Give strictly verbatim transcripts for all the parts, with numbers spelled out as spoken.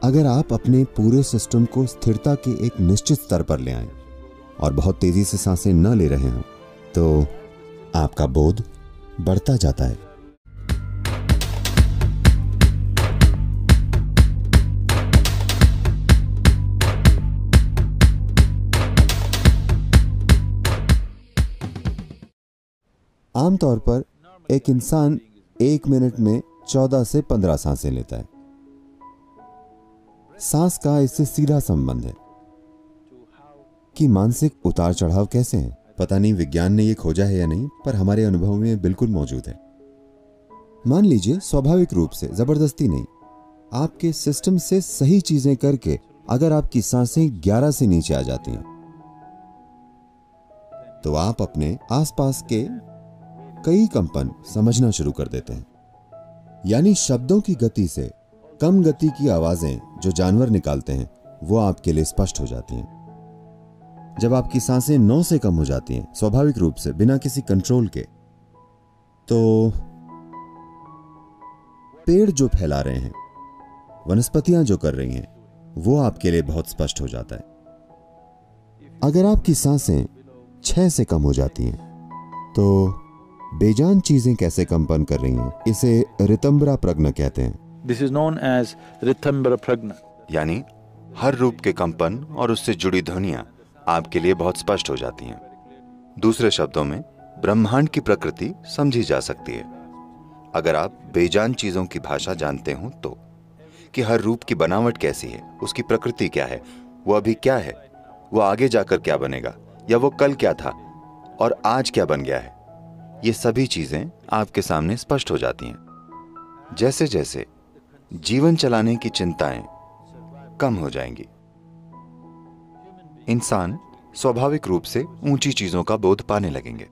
अगर आप अपने पूरे सिस्टम को स्थिरता के एक निश्चित स्तर पर ले आएं और बहुत तेजी से सांसें न ले रहे हों, तो आपका बोध बढ़ता जाता है। आमतौर पर एक इंसान एक मिनट में चौदह से पंद्रह सांसें लेता है। सांस का इससे सीधा संबंध है कि मानसिक उतार चढ़ाव कैसे हैं। पता नहीं विज्ञान ने यह खोजा है या नहीं, पर हमारे अनुभव में बिल्कुल मौजूद है। मान लीजिए स्वाभाविक रूप से, जबरदस्ती नहीं, आपके सिस्टम से सही चीजें करके अगर आपकी सांसें ग्यारह से नीचे आ जाती हैं, तो आप अपने आसपास के कई कंपन समझना शुरू कर देते हैं। यानी शब्दों की गति से कम गति की आवाजें जो जानवर निकालते हैं वो आपके लिए स्पष्ट हो जाती हैं। जब आपकी सांसें नौ से कम हो जाती हैं स्वाभाविक रूप से, बिना किसी कंट्रोल के, तो पेड़ जो फैला रहे हैं, वनस्पतियां जो कर रही हैं, वो आपके लिए बहुत स्पष्ट हो जाता है। अगर आपकी सांसें छह से कम हो जाती हैं, तो बेजान चीजें कैसे कंपन कर रही हैं, इसे ऋतंभरा प्रज्ञा कहते हैं। This is known as Ritambhara प्रज्ञा। यानी हर रूप के कंपन और उससे जुड़ी ध्वनियां आपके लिए बहुत स्पष्ट हो जाती हैं। दूसरे शब्दों में, ब्रह्मांड की प्रकृति समझी जा सकती है अगर आप बेजान चीजों की भाषा जानते हो तो, कि हर रूप की बनावट कैसी है, उसकी प्रकृति क्या है, वो अभी क्या है, वो आगे जाकर क्या बनेगा, या वो कल क्या था और आज क्या बन गया है। ये सभी चीजें आपके सामने स्पष्ट हो जाती हैं। जैसे जैसे जीवन चलाने की चिंताएं कम हो जाएंगी, इंसान स्वाभाविक रूप से ऊंची चीजों का बोध पाने लगेंगे।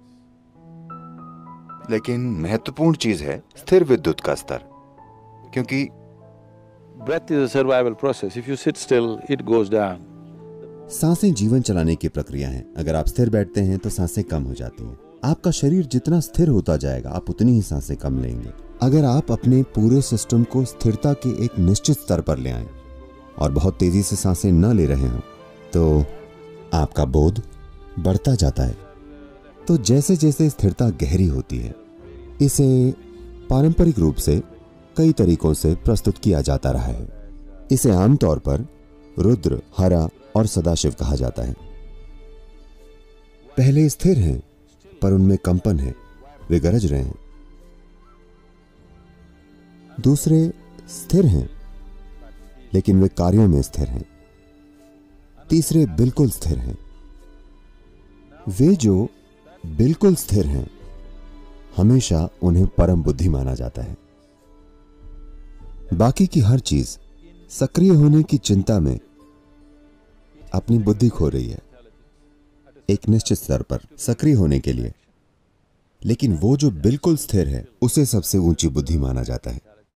लेकिन महत्वपूर्ण चीज है स्थिर विद्युत का स्तर, क्योंकि Breath is a survival process. If you sit still, it goes down. सांसें जीवन चलाने की प्रक्रिया है। अगर आप स्थिर बैठते हैं तो सांसें कम हो जाती हैं। आपका शरीर जितना स्थिर होता जाएगा, आप उतनी ही सांसें कम लेंगे। अगर आप अपने पूरे सिस्टम को स्थिरता के एक निश्चित स्तर पर ले आएं और बहुत तेजी से सांसें न ले रहे हों, तो आपका बोध बढ़ता जाता है। तो जैसे जैसे स्थिरता गहरी होती है, इसे पारंपरिक रूप से कई तरीकों से प्रस्तुत किया जाता रहा है। इसे आमतौर पर रुद्र, हरा और सदाशिव कहा जाता है। पहले स्थिर हैं, पर उनमें कंपन है, वे गरज रहे हैं। दूसरे स्थिर हैं, लेकिन वे कार्यों में स्थिर हैं। तीसरे बिल्कुल स्थिर हैं। वे जो बिल्कुल स्थिर हैं, हमेशा उन्हें परम बुद्धि माना जाता है। बाकी की हर चीज सक्रिय होने की चिंता में अपनी बुद्धि खो रही है एक निश्चित स्तर पर सक्रिय होने के लिए, लेकिन वो जो बिल्कुल स्थिर है उसे सबसे ऊंची बुद्धि माना जाता है।